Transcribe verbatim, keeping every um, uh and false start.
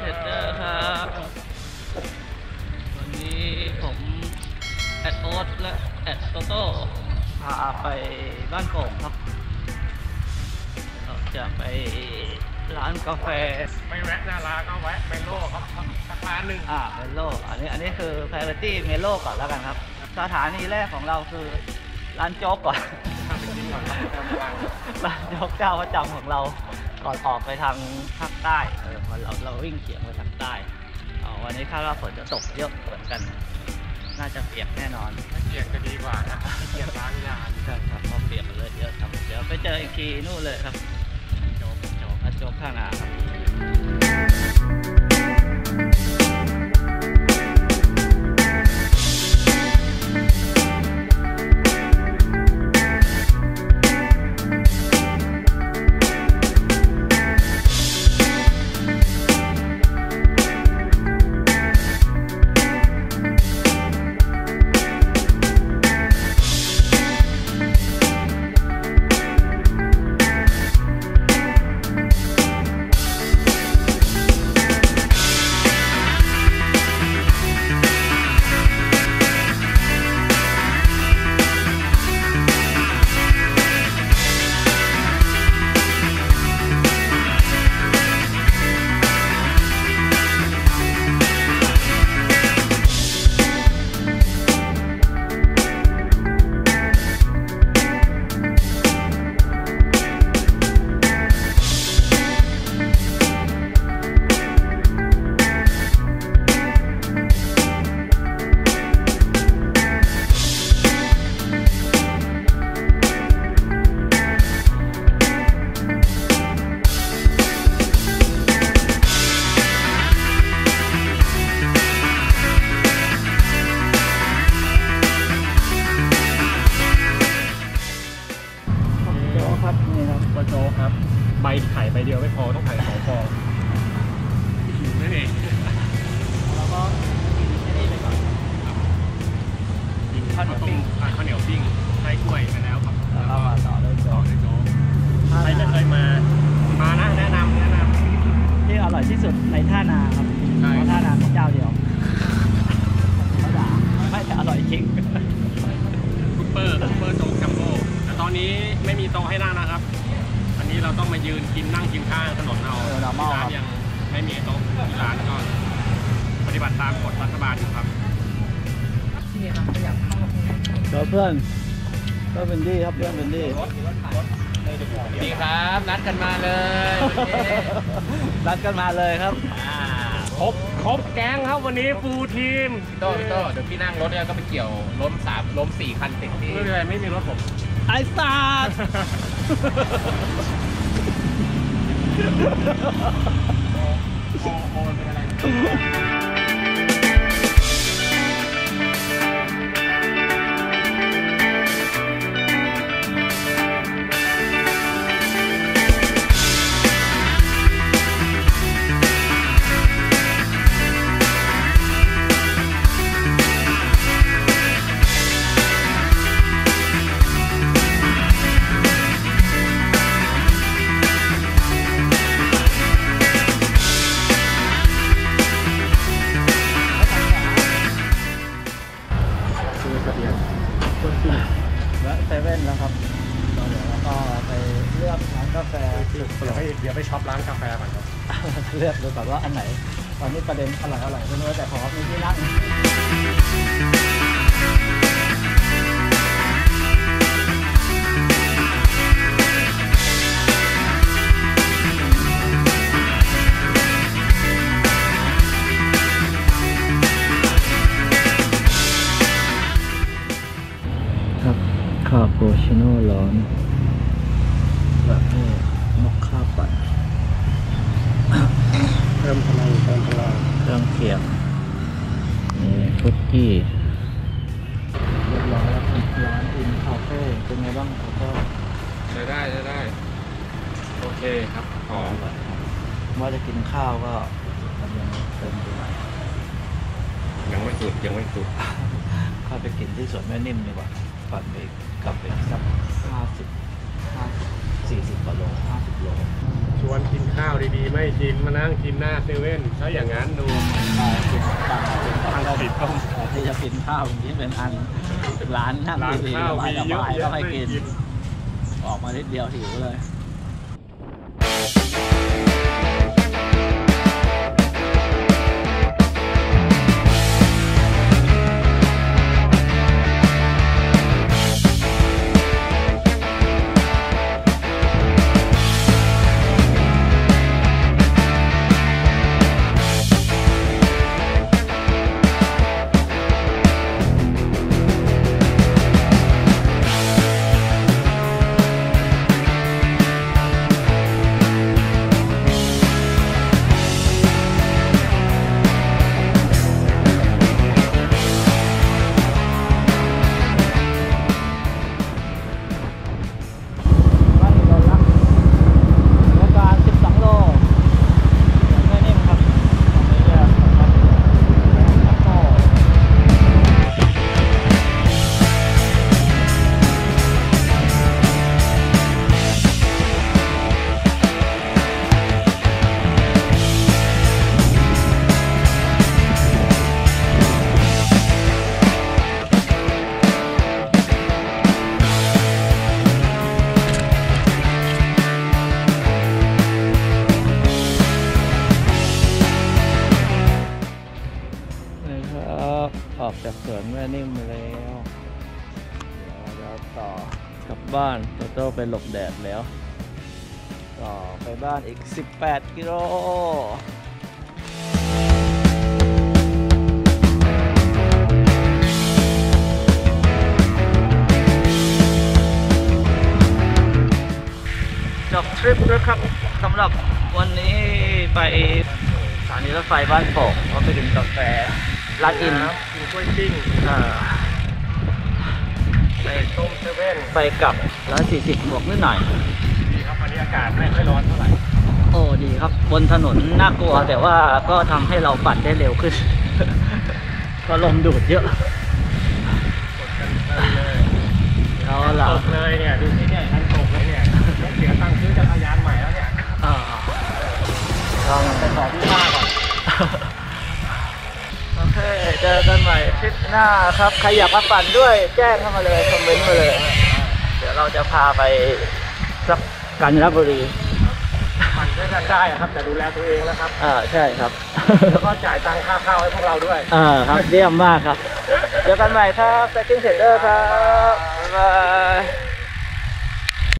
เทรดเดอร์ครับวันนี้ผมแอดโอ๊ตและแอดโตโต้พาไปบ้านโป่งครับเราจะไปร้านกาแฟไม่แวะหน้าร้านก็แวะเมโลครับสักร้านหนึ่งอ่าเมโลอันนี้อันนี้คือ Priority เมโลก่อนแล้วกันครับสถานีแรกของเราคือร้านโจ๊กก่อนร้านโจ๊กเจ้าประจำของเราก่อนออกไปทางภาคใต้เออเราเราวิ่งเฉียงไปทางใต้วันนี้คาดว่าฝนจะตกเยอะเหมือนกันน่าจะเปียกแน่นอนไม่เปียกจะดีกว่านะเปียกล้างยาใช่ครับเพราะเปียกเลยเยอะครับเดี๋ยวไปเจออีกทีนู่นเลยครับโจ๊กโจ๊กโจ๊กข้างหน้าครับใบไข่ใบเดียวไม่พอต้องไข่สองฟองนั่นเองแล้วก็กินแค่นี้ไปก่อนกินข้าวเหนียวปิ้งข้าวเหนียวปิ้งไส้กล้วยไปแล้วครับแล้วก็มาต่อด้วยโจ๊กโจ๊กใครไม่เคยมามานะแนะนำแนะนำที่อร่อยที่สุดในท่านาครับเพราะท่านาเป็นเจ้าเดียวไม่ด่าไม่แต่อร่อยจริงซุปเปอร์ซุปเปอร์โจ๊กจัมโบ้แต่ตอนนี้ไม่มีโต๊ะให้นั่งนะครับอันนี้เราต้องมายืนกินนั่งกินข้างถนนเอาร้านยังไม่มีโต๊ะที่ร้านก็ปฏิบัติตามกฎรัฐบาลอยู่ครับเพื่อนก็เป็นดี้ครับเพื่อนเป็นดี้ดีครับนัดกันมาเลยนัดกันมาเลยครับครบครบแก๊งครับวันนี้ฟูลทีมพี่โต้พี่โต้เดี๋ยวพี่นั่งรถเนี่ยก็ไปเกี่ยวล้มสามล้มสี่คันติดที่ไม่เป็นไรไม่มีรถผมไอ้สัตว์โอ้โหเป็นอะไรและเซเว่นแล้วครับเดี๋ยวเราก็ไปเลือกร้านกาแฟเดี๋ยวไปเดี๋ยวไปช็อปร้านกาแฟก่อนครับเลือกดูก่อนว่าอันไหนตอนนี้ประเด็นอร่อยอร่อยไม่รู้แต่ขอมีที่นั่งคาปูชิโน่ร้อนแบบนี้มอคค่าปั่นเติมพลังเติมพลังเครื่องเคียงนี่คุกกี้เรียบร้อยแล้วร้านอินคาเฟ่เป็นไงบ้างครับก็ได้ได้ได้โอเคครับหอมว่าจะกินข้าวก็ยังเติมไปหน่อยยังไม่สุดยังไม่สุดข้าไปกินที่สวนแม่นิ่มดีกว่าปั่นไปกลับไปสักห้าสิบห้าสิบสี่สิบกว่าโลห้าสิบโลชวนกินข้าวดีๆไม่กินมานั่งกินหน้าเซเว่นถ้าอย่างนั้นดูทางปิดต้มที่จะกินข้าวอย่างนี้เป็นอันร้านนั่งร้านดีๆข้าวสมีเยอะบายๆแยะก็ให้ไม่กินกินออกมานิดเดียวหิวเลย บ้านโดนละโลการสิบสองโลไม่นิ่มครับไม่แย่ครับแล้วก็นะครับออกจากสวนแม่นิ่มมาแล้วเดี๋ยวเราจะต่อกลับบ้านโตโต้ไปหลบแดดแล้ว ต่อไปบ้านอีกสิบแปดกิโลจบทริปแล้วครับสำหรับวันนี้ไปสถานีรถไฟบ้านโป่งก็ไปดื่มกาแฟร้านอินกินกล้วยปิ้งเอ่อไปต้มเซเว่นไปกลับร้อยสี่สิบบวกนิดหน่อยดีครับวันนี้อากาศไม่ค่อยร้อนเท่าไหร่โอ้ดีครับบนถนนน่ากลัวแต่ว่าก็ทำให้เราปั่นได้เร็วขึ้น เพราะลมดูดเยอะเลยแล้วเราตกเลยเนี่ยดูที่เนี่ยทันตกเลยเนี่ยต้องเสียตังค์ซื้อจักรยานใหม่แล้วเนี่ยเอ่อลองไปต่อที่ท่าก่อนโอเคเจอกันใหม่ทริปหน้าครับใครอยากมาปั่นด้วยแจ้งเข้ามาเลยคอมเมนต์มาเลย เดี๋ยวเราจะพาไปสักกาญจนบุรีปั่นด้วยกันได้ครับแต่ดูแลตัวเองนะครับอ่าใช่ครับแล้วก็จ่ายตังค่าข้าวให้พวกเราด้วยอ่าครับเยี่ยมมากครับ เจอกันใหม่ครับแซคกิ้งเทรดเดอร์ครับ